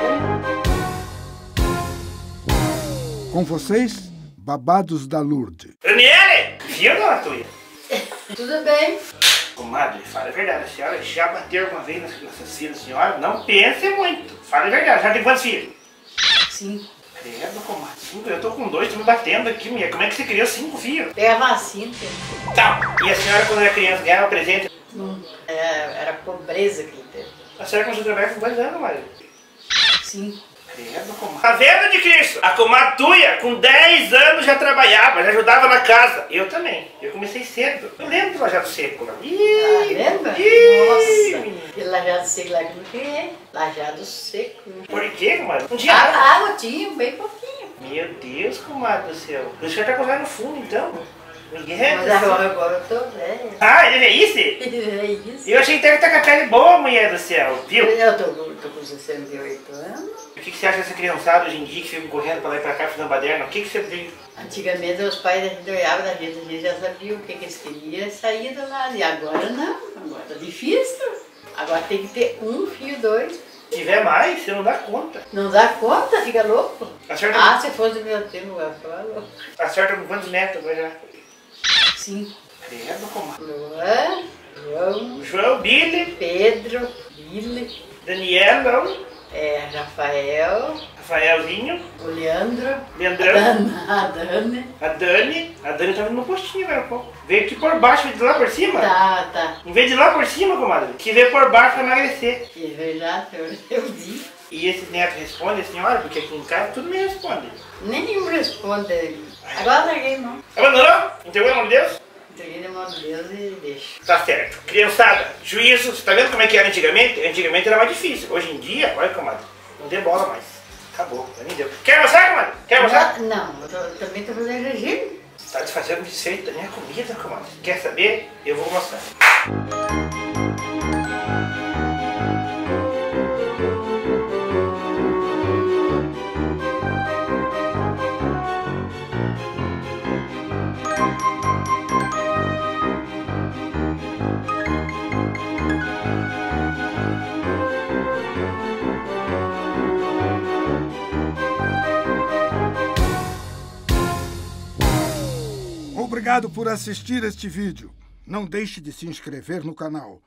Com vocês, Babados da Lourdes. Daniele! Viu, dona Tuia? Tudo bem. Comadre, fala a verdade. A senhora já bateu alguma vez nessas filhas da senhora? Não pense muito. Fala a verdade. Já tem quantos filhos? 5. Credo, comadre. 5? Eu tô com 2, tô me batendo aqui, mulher. Como é que você criou 5 filhos? Pega a vacina, filho. Tá. E a senhora, quando era criança, ganhava presente? Não, era pobreza que ele teve. A senhora começou a trabalhar com quantos anos, comadre? 5. Credo, comadre. Tá vendo de Cristo? A comadre Tuia, com 10 anos, já trabalhava, já ajudava na casa. Eu também. Eu comecei cedo. Eu lembro do Lajado Seco lá. Lembra? Nossa. Aquele lajado seco lá que eu não criei. Lajado seco. Por quê, comadre? Um dia... Água tinha, bem pouquinho. Meu Deus, comadre do céu. O senhor tá com no fundo, então? Ninguém. Mas agora eu tô velha. Ah, ele é isso? É isso. Eu achei que deve estar com a pele boa, mulher do céu, viu? Eu tô com 68 anos. O que você acha dessa criançada hoje em dia que fica correndo pra lá e pra cá fazendo baderna? O que você tem? Antigamente os pais da gente olhavam da gente, a gente já sabia o que eles queriam e saía do lado. E agora não, agora tá difícil. Agora tem que ter 1 filho, 2. Se tiver mais, você não dá conta. Não dá conta, fica louco. Acerta, Ah, se fosse do meu tempo, eu ficava louco. acerta com quantos netos agora já? 5. Credo, comadre. Luan, João, João, Billy, Pedro, Billy, Daniela, Rafael, Rafaelzinho, o Leandro, Leandrão, a Dani. a Dani. A Dani tava no postinho agora há pouco. Veio aqui por baixo, veio de lá por cima. Tá. Em vez de lá por cima, comadre, que veio por baixo pra emagrecer. É verdade, eu vi. E esses netos respondem, senhora? Porque aqui em casa tudo me responde. Nenhum responde. Agora larguei mão. Abandonou? Entregou na mão de Deus? Entreguei na mão de Deus e deixo. Tá certo. Criançada, juízo, você tá vendo como é que era antigamente? Antigamente era mais difícil. Hoje em dia, olha, comadre, não dê bola mais. Acabou, nem deu. Quer mostrar, comadre? Quer mostrar? Não, eu também tô fazendo regime. Tá desfazendo desfeito da minha comida, comadre. Quer saber? Eu vou mostrar. Obrigado por assistir este vídeo. Não deixe de se inscrever no canal.